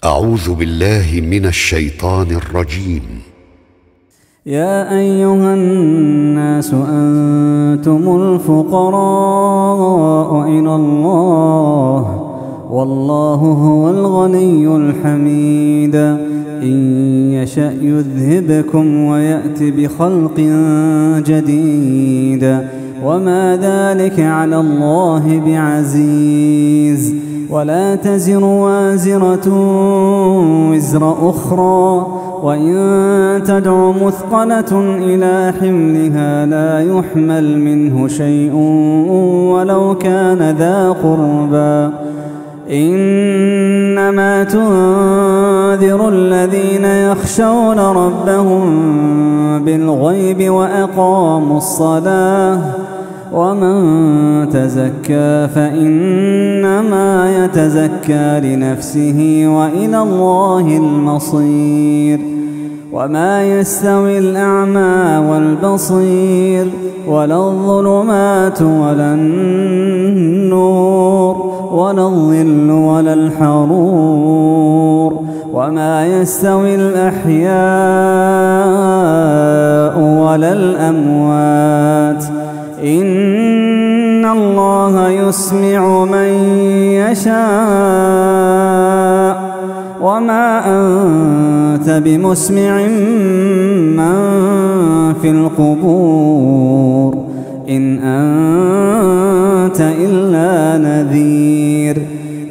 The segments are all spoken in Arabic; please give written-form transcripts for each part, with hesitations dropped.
أعوذ بالله من الشيطان الرجيم. يا أيها الناس أنتم الفقراء إلى الله والله هو الغني الحميد. إن يشأ يذهبكم ويأت بخلق جديد وما ذلك على الله بعزيز. ولا تزر وازرة وزر أخرى وإن تدع مثقلة إلى حملها لا يحمل منه شيء ولو كان ذا قربى. إنما تنذر الذين يخشون ربهم بالغيب وأقاموا الصلاة ومن تزكى فإنما يتزكى لنفسه وإلى الله المصير. وما يستوي الأعمى والبصير ولا الظلمات ولا النور ولا الظل ولا الحرور. وما يستوي الأحياء ولا الأموات. إن الله يسمع من يشاء وما أنت بمسمع من في القبور إن أنت إلا نذير.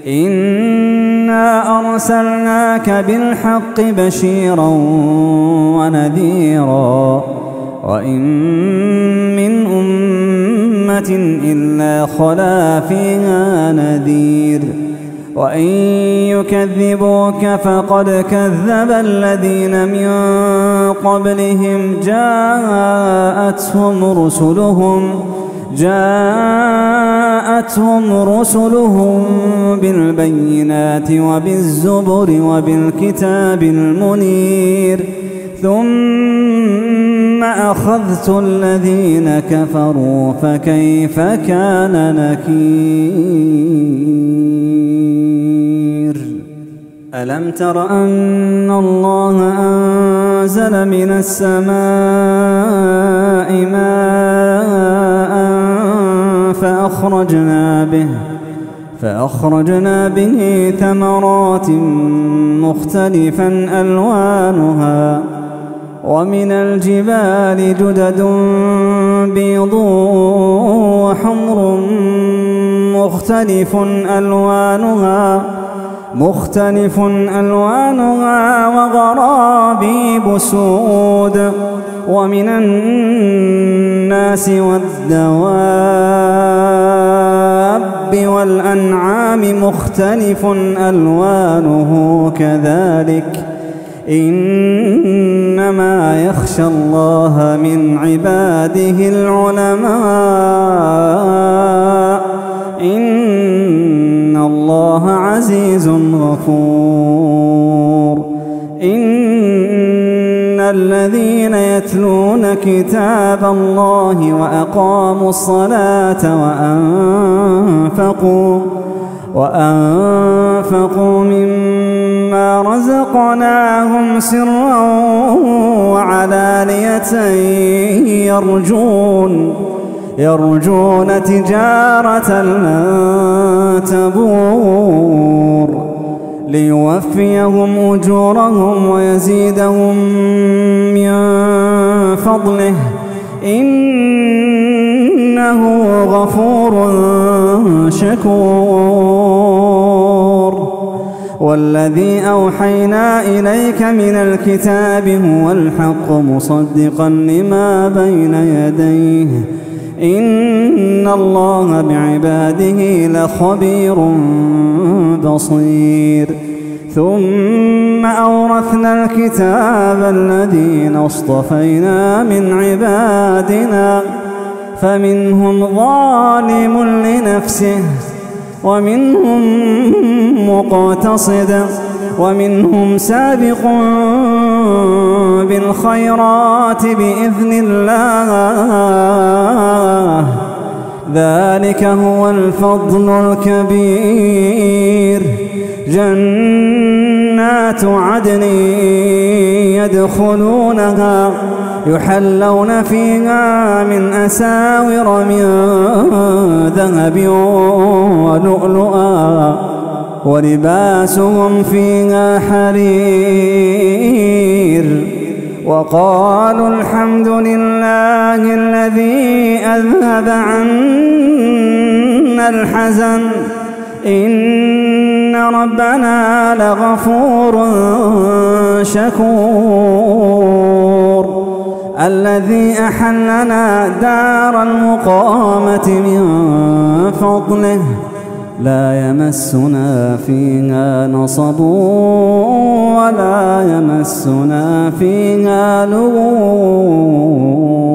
إنا أرسلناك بالحق بشيرا ونذيرا وإن من أمة إلا خلا فيها نذير. وإن يكذبوك فقد كذب الذين من قبلهم جاءتهم رسلهم بالبينات وبالزبر وبالكتاب المنير ثم أخذت الذين كفروا فكيف كان نكير. ألم تر أن الله أنزل من السماء ماء فأخرجنا به ثمرات مختلفا ألوانها ومن الجبال جدد بيض وحمر مختلف ألوانها وغرابيب سود. ومن الناس والدواب والأنعام مختلف ألوانه كذلك. إنما يخشى الله من عباده العلماء. إن الله عزيز غفور. إن الذين يتلون كتاب الله وأقاموا الصلاة وأنفقوا مما رزقناهم سرا وعلانية يرجون تجارة لن تبور ليوفيهم أجورهم ويزيدهم من فضله إنه غفور شكور. والذي أوحينا إليك من الكتاب هو الحق مصدقا لما بين يديه إن الله بعباده لخبير بصير. ثم أورثنا الكتاب الذين اصطفينا من عبادنا فمنهم ظالم لنفسه ومنهم مقتصد ومنهم سابق بالخيرات بإذن الله ذلك هو الفضل الكبير. جنات جنات عدن يدخلونها يحلون فيها من أساور من ذهب ولؤلؤا ولباسهم فيها حرير وقالوا الحمد لله الذي أذهب عنا الحزن إن ربنا لغفور شكور الذي أحلنا دار المقامة من فضله لا يمسنا فيها نصب ولا يمسنا فيها لغوب